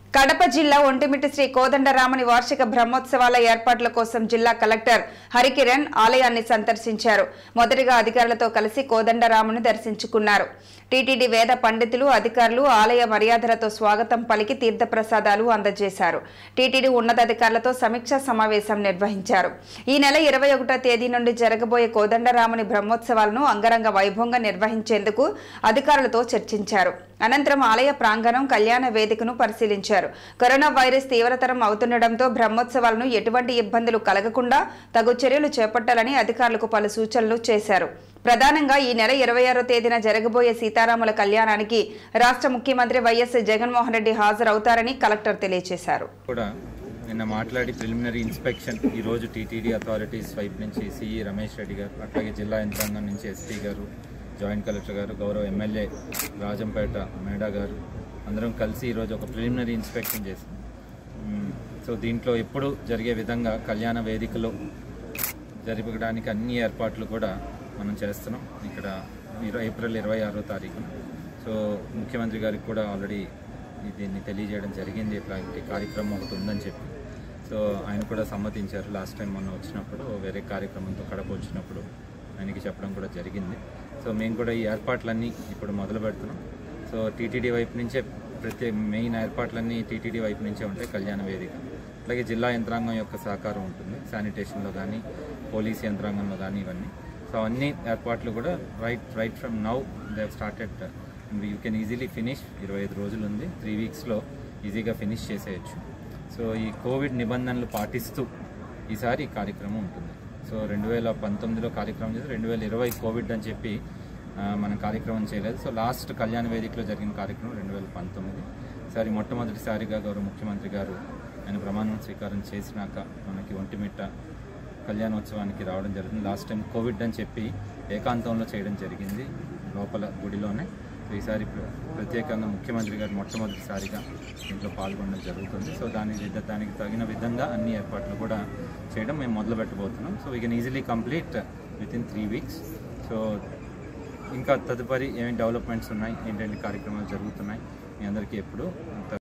కడప జిల్లా ఒంటిమిట్ట శ్రీ కోదండరాముని వార్షిక బ్రహ్మోత్సవాల ఏర్పాట్ల కోసం జిల్లా కలెక్టర్ హరికిరణ్ ఆలయాన్ని సందర్శించారు. మొదటిగా అధికారులతో కలిసి కోదండరాముని దర్శించుకున్నారు. టీటీడీ వేద పండితులు, అధికారులు ఆలయ మర్యాదలతో స్వాగతం పలికి తీర్థప్రసాదాలు అందజేశారు. టీటీడీ ఉన్నతాధికారులతో సమీక్షా సమావేశం నిర్వహించారు. ఈ నెల 21వ తేదీ నుండి జరగబోయే కోదండరాముని బ్రహ్మోత్సవాలను అంగరంగ వైభవంగా నిర్వహించేందుకు అధికారులతో చర్చించారు. అనంతరం ఆలయ ప్రాంగణం, కళ్యాణ వేదికను పరిశీలించారు. కరోనా వైరస్ తీవ్రతరం అవుతుండటంతో బ్రహ్మోత్సవాలను ఎటువంటి ఇబ్బందులు కలగకుండా తగు చర్యలు చేపట్టాలని అధికారులకు పలు సూచనలు చేశారు. ప్రధానంగా ఈ నెల 26వ తేదీన జరగబోయే సీతారాముల కళ్యాణానికి రాష్ట్ర ముఖ్యమంత్రి వైఎస్ జగన్మోహన్ రెడ్డి హాజరవుతారని కలెక్టర్ తెలియజేశారు. నిన్న మాట్లాడి ప్రిలిమినరీ ఇన్స్పెక్షన్ ఈ రోజు టీటీడీ అథారిటీస్ వైపు నుంచి సిఈ రమేష్ రెడ్డి గారు, అట్లాగే జిల్లా యంత్రాంగం నుంచి ఎస్పీ గారు, జాయింట్ కలెక్టర్ గారు, గౌరవ ఎమ్మెల్యే రాజంపేట మేడా గారు అందరం కలిసి ఈరోజు ఒక ప్రిలిమినరీ ఇన్స్పెక్షన్ చేసాం. సో దీంట్లో ఎప్పుడు జరిగే విధంగా కళ్యాణ వేదికలో జరపడానికి అన్ని ఏర్పాట్లు కూడా మనం చేస్తున్నాం. ఇక్కడ ఏప్రిల్ 26వ తారీఖున సో ముఖ్యమంత్రి గారికి కూడా ఆల్రెడీ దీన్ని తెలియజేయడం జరిగింది. ఇట్లాంటి కార్యక్రమం ఒకటి ఉందని చెప్పి సో ఆయన కూడా సమ్మతించారు. లాస్ట్ టైం మొన్న వచ్చినప్పుడు వేరే కార్యక్రమంతో కడప వచ్చినప్పుడు ఆయనకి చెప్పడం కూడా జరిగింది. సో మేము కూడా ఈ ఏర్పాట్లన్నీ ఇప్పుడు మొదలు పెడుతున్నాం. సో టీటీడీ వైపు నుంచే మెయిన్ ఏర్పాట్లన్నీ టీటీడీ వైపు నుంచే ఉంటాయి. కళ్యాణ వేదిక అలాగే జిల్లా యంత్రాంగం యొక్క సహకారం ఉంటుంది. శానిటేషన్లో కానీ, పోలీస్ యంత్రాంగంలో కానీ ఇవన్నీ. సో అన్ని ఏర్పాట్లు కూడా right from now they have started. You can easily finish. 25 రోజులు ఉంది, 3 వీక్స్లో ఈజీగా ఫినిష్ చేసేయచ్చు. సో ఈ కోవిడ్ నిబంధనలు పాటిస్తూ ఈసారి ఈ కార్యక్రమం ఉంటుంది. సో 2019లో కార్యక్రమం చేసి 2020 కోవిడ్ అని చెప్పి మనం కార్యక్రమం చేయలేదు. సో లాస్ట్ కళ్యాణ వేదికలో జరిగిన కార్యక్రమం 2019. ఈసారి మొట్టమొదటిసారిగా గౌరవ ముఖ్యమంత్రి గారు ఆయన ప్రమాణ స్వీకారం చేసినాక మనకి ఒంటిమిట్ట కళ్యాణోత్సవానికి రావడం జరిగింది. లాస్ట్ టైం కోవిడ్ అని చెప్పి ఏకాంతంలో చేయడం జరిగింది లోపల గుడిలోనే. సో ఈసారి ప్రత్యేకంగా ముఖ్యమంత్రి గారు మొట్టమొదటిసారిగా దీంట్లో పాల్గొనడం జరుగుతుంది. సో దానికి తగిన విధంగా అన్ని ఏర్పాట్లు కూడా చేయడం మేము మొదలు పెట్టబోతున్నాం. So we can easily complete within 3 weeks. So ఇంకా తదుపరి ఏమేమి డెవలప్మెంట్స్ ఉన్నాయి, ఏంటంటే కార్యక్రమాలు జరుగుతున్నాయి మీ అందరికీ ఎప్పుడు